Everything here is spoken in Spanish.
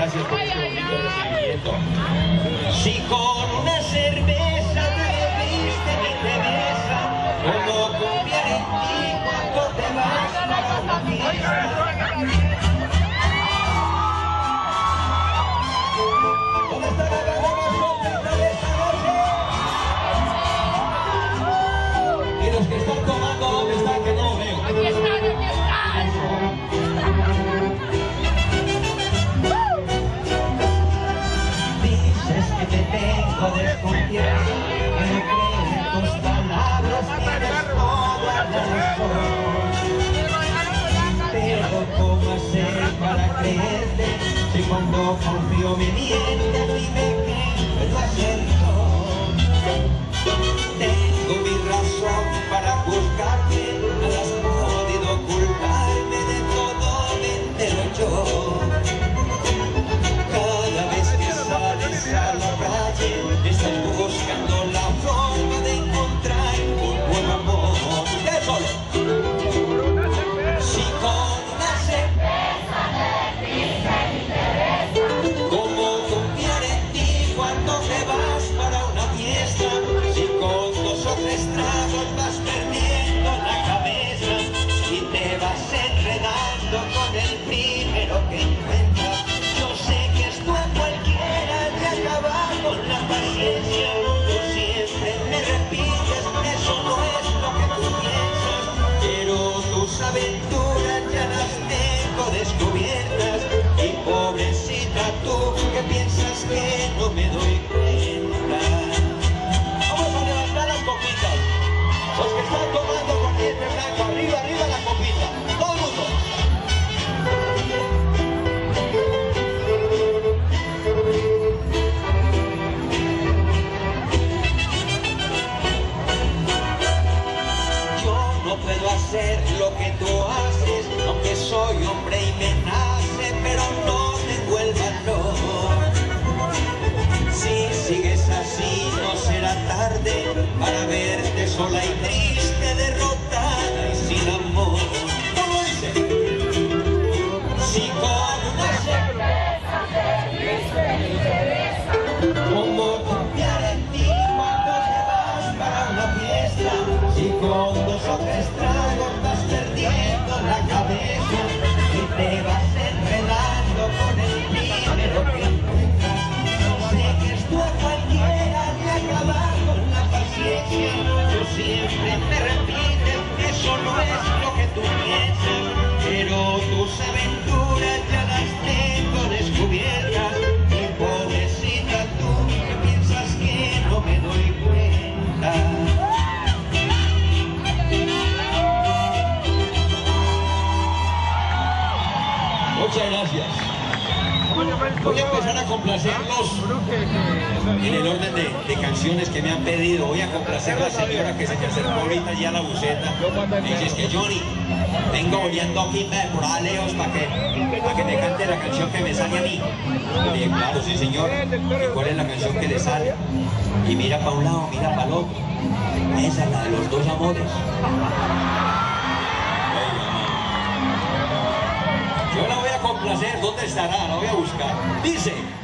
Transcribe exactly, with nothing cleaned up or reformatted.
gracias por este bonito recibimiento. Si con una cerveza te bebiste y te besa, como confiar en ti cuando te vas para una fiesta. ¿Dónde está la gana más completa de esta noche? Y los que están tomando, ¿dónde están? Que no lo veo. Aquí están, aquí están. Dices que te tengo desconfiado, que no creo en tus palabras, tienes toda la razón. Pero ¿cómo hacer para creerte? Si cuando confío me mientes, dime que puedo hacer yo. Tengo mi razón para juzgarte, nada has podido ocultarme, de todo me entero yo. Cada vez que sales a la calle, estás buscando la forma de encontrar un buen amor. ¡Usted solo! Si con una cerveza te diste mi interesa, ¿cómo confiar en ti cuando te vas para una fiesta? Si con dos o tres tragos vas perdiendo la cabeza y te vas enredando con el primero que encuentras, yo sé que esto a cualquiera te acaba con la paciencia. Tú siempre me repites, eso no es lo que tú piensas, pero tus aventuras ya las tengo descubiertas. Y pobrecita tú, que piensas que no me doy cuenta. Vamos a levantar las copitas. Los que están tomando con diente blanco, arriba, arriba la copita. Todo el mundo. Yo no puedo hacer lo que tú haces, aunque soy hombre y me nace, pero no tengo el valor. Si sigues así no será tarde para verte sola y triste, derrotada y sin amor. ¿Cómo dice? Si con una cerveza te diste mi interesa, ¿cómo confiar en ti cuando te vas para una fiesta? Si con dos o tres tragos vas perdiendo la cabeza y te vas enredando con el primero que encuentras, yo sé que esto a cualquiera te acaba con la paciencia. Yo siempre me repites, eso no es lo que tú piensas, pero tus aventuras ya las tengo descubiertas. Y pobrecita tú, que piensas que no me doy cuenta. Muchas gracias. Voy a empezar a complacerlos en el orden de, de canciones que me han pedido. Voy a complacer a la señora que se me acercó ahorita ya a la buceta. Me dice, es que Johnny, vengo oliendo aquí por Aleos para que, para que me cante la canción que me sale a mí. Le dije, claro, sí señor. ¿Y cuál es la canción que le sale? Y mira para un lado, mira para el otro. Esa es la de los dos amores. Yo la voy a complacer, ¿dónde estará? La voy a buscar. Dice...